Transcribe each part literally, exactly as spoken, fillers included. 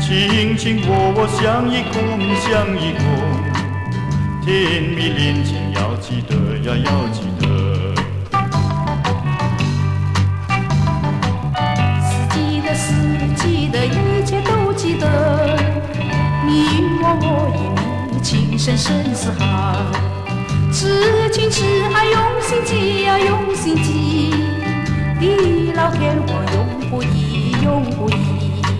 卿卿我我相依共，相依共，甜蜜恋情要记得呀，要记得。 四季的四季的一切都记得，你与我，我与你，情深深似海。痴情痴爱用心记呀，用心记，地老天荒永不移，永不移。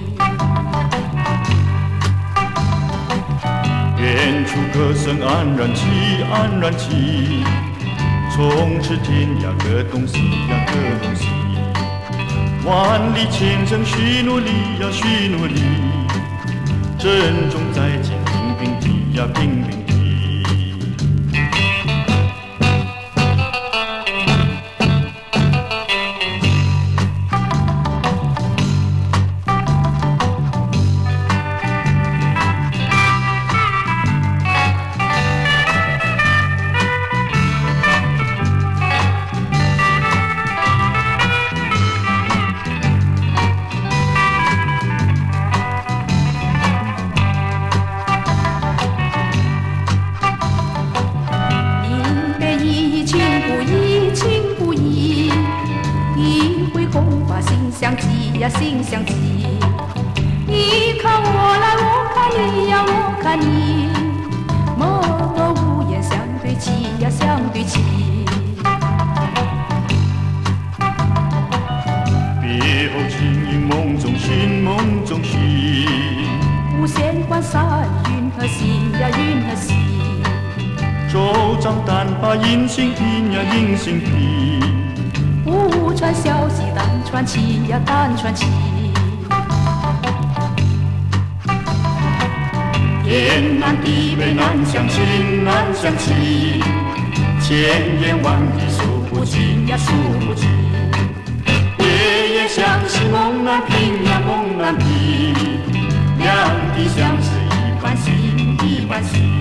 远处歌声黯然起，黯然起，充斥天涯各东西呀，各东西。万里前程需努力呀，需努力，珍重再见，平平地呀，平平地。 相记呀，心相记。你看我来，我看你呀，我看你，默默无言相对齐呀，相对齐。 别后轻吟梦中寻，梦中寻。 无限关山云和溪呀，云和溪。 州长单把银杏皮呀，银杏皮。 不传消息，单传奇呀，单传奇。 天南地北难相亲，难相亲，千言万语诉不尽呀，诉不尽。夜夜相思梦难平呀，梦难平，两地相思一般心，一般心。